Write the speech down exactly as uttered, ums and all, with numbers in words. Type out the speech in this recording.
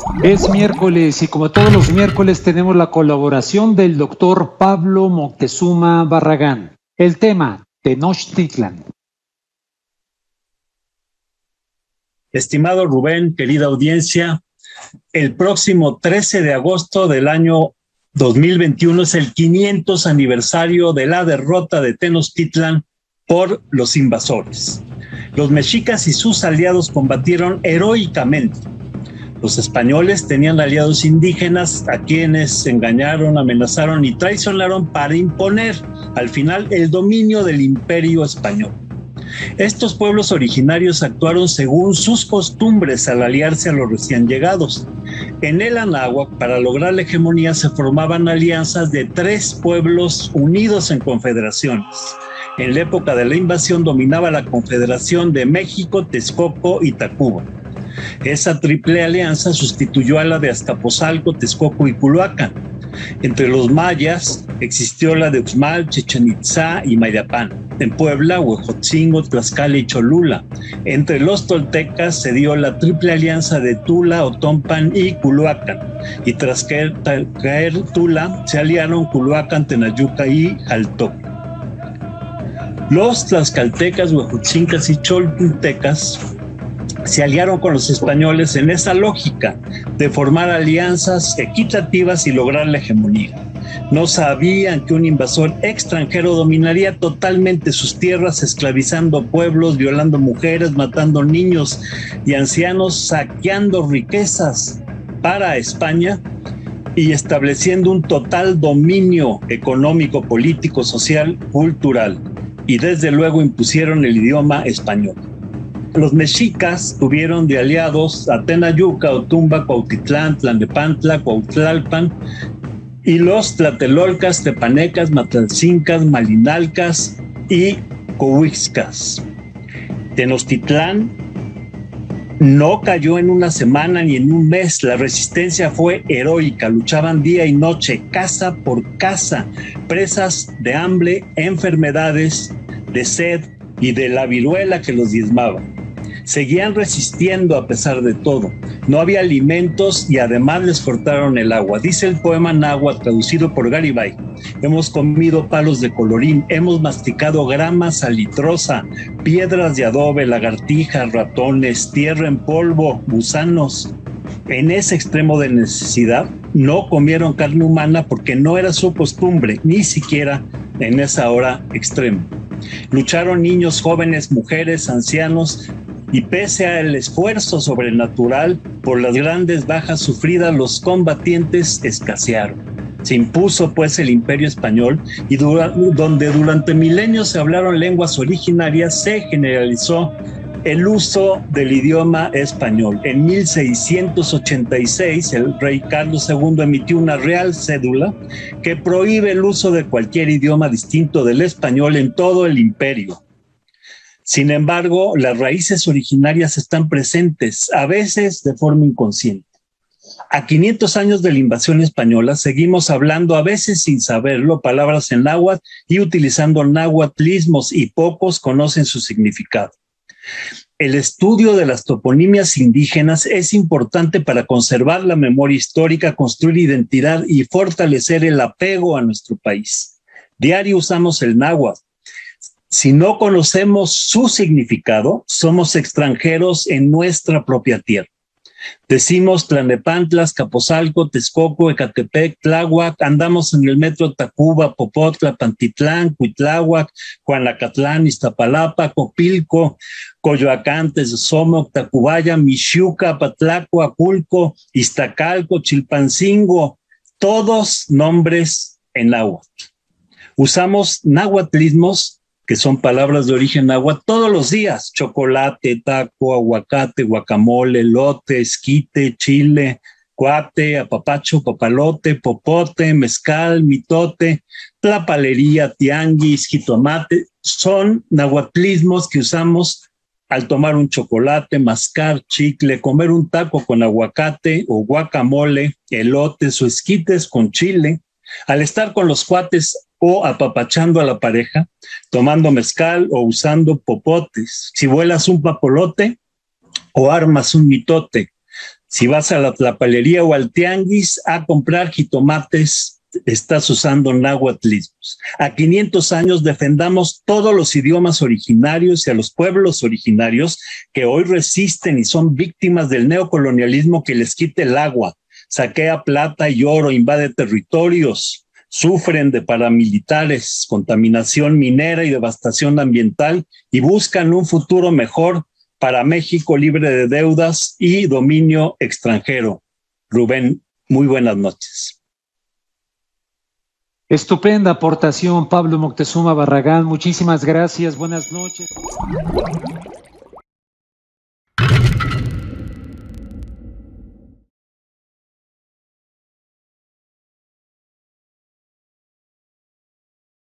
Es miércoles y como todos los miércoles tenemos la colaboración del doctor Pablo Moctezuma Barragán. El tema, Tenochtitlan. Estimado Rubén, querida audiencia, el próximo trece de agosto del año dos mil veintiuno es el quinientos aniversario de la derrota de Tenochtitlan por los invasores. Los mexicas y sus aliados combatieron heroicamente. Los españoles tenían aliados indígenas a quienes engañaron, amenazaron y traicionaron para imponer al final el dominio del imperio español. Estos pueblos originarios actuaron según sus costumbres al aliarse a los recién llegados. En el Anáhuac, para lograr la hegemonía, se formaban alianzas de tres pueblos unidos en confederaciones. En la época de la invasión dominaba la Confederación de México, Texcoco y Tacuba. Esa triple alianza sustituyó a la de Azcapotzalco, Texcoco y Culhuacán. Entre los mayas existió la de Uxmal, Chichén Itzá y Mayapán. En Puebla, Huejotzingo, Tlaxcala y Cholula. Entre los toltecas se dio la triple alianza de Tula, Otompan y Culhuacán. Y tras caer, caer Tula, se aliaron Culhuacán, Tenayuca y Jaltoc. Los tlaxcaltecas, huejotzincas y cholultecas se aliaron con los españoles en esa lógica de formar alianzas equitativas y lograr la hegemonía. No sabían que un invasor extranjero dominaría totalmente sus tierras, esclavizando pueblos, violando mujeres, matando niños y ancianos, saqueando riquezas para España y estableciendo un total dominio económico, político, social, cultural. Y desde luego impusieron el idioma español. Los mexicas tuvieron de aliados a Tenayuca, Otumba, Cuautitlán, Tlalnepantla, Cuautlalpan, y los tlatelolcas, tepanecas, matlalcincas, malinalcas y cohuixcas. Tenochtitlán no cayó en una semana ni en un mes. La resistencia fue heroica, luchaban día y noche, casa por casa, presas de hambre, enfermedades, de sed y de la viruela que los diezmaba. Seguían resistiendo a pesar de todo. No había alimentos y además les cortaron el agua. Dice el poema náhuatl traducido por Garibay: hemos comido palos de colorín, hemos masticado grama salitrosa, piedras de adobe, lagartijas, ratones, tierra en polvo, gusanos. En ese extremo de necesidad no comieron carne humana porque no era su costumbre, ni siquiera en esa hora extrema. Lucharon niños, jóvenes, mujeres, ancianos, y pese al esfuerzo sobrenatural por las grandes bajas sufridas, los combatientes escasearon. Se impuso pues el imperio español y dura, donde durante milenios se hablaron lenguas originarias, se generalizó el uso del idioma español. En mil seiscientos ochenta y seis, el rey Carlos segundo emitió una real cédula que prohíbe el uso de cualquier idioma distinto del español en todo el imperio. Sin embargo, las raíces originarias están presentes, a veces de forma inconsciente. A quinientos años de la invasión española, seguimos hablando, a veces sin saberlo, palabras en náhuatl y utilizando náhuatlismos, y pocos conocen su significado. El estudio de las toponimias indígenas es importante para conservar la memoria histórica, construir identidad y fortalecer el apego a nuestro país. Diario usamos el náhuatl. Si no conocemos su significado, somos extranjeros en nuestra propia tierra. Decimos Tlalnepantla, Azcapotzalco, Texcoco, Ecatepec, Tláhuac, andamos en el metro Tacuba, Popotla, Pantitlán, Cuitláhuac, Juanacatlán, Iztapalapa, Copilco, Coyoacán, Tezosomoc, Tacubaya, Mixiuca, Patlaco, Aculco, Iztacalco, Chilpancingo, todos nombres en náhuatl. Usamos náhuatlismos, que son palabras de origen náhuatl, todos los días: chocolate, taco, aguacate, guacamole, elote, esquite, chile, cuate, apapacho, papalote, popote, mezcal, mitote, tlapalería, tianguis, jitomate. Son náhuatlismos que usamos al tomar un chocolate, mascar chicle, comer un taco con aguacate o guacamole, elotes o esquites con chile, al estar con los cuates o apapachando a la pareja, tomando mezcal o usando popotes. Si vuelas un papolote o armas un mitote, Si vas a la tlapalería o al tianguis a comprar jitomates, estás usando náhuatlismos. A quinientos años defendamos todos los idiomas originarios y a los pueblos originarios que hoy resisten y son víctimas del neocolonialismo que les quita el agua, saquea plata y oro, invade territorios, sufren de paramilitares, contaminación minera y devastación ambiental y buscan un futuro mejor para México libre de deudas y dominio extranjero. Rubén, muy buenas noches. Estupenda aportación, Pablo Moctezuma Barragán. Muchísimas gracias. Buenas noches.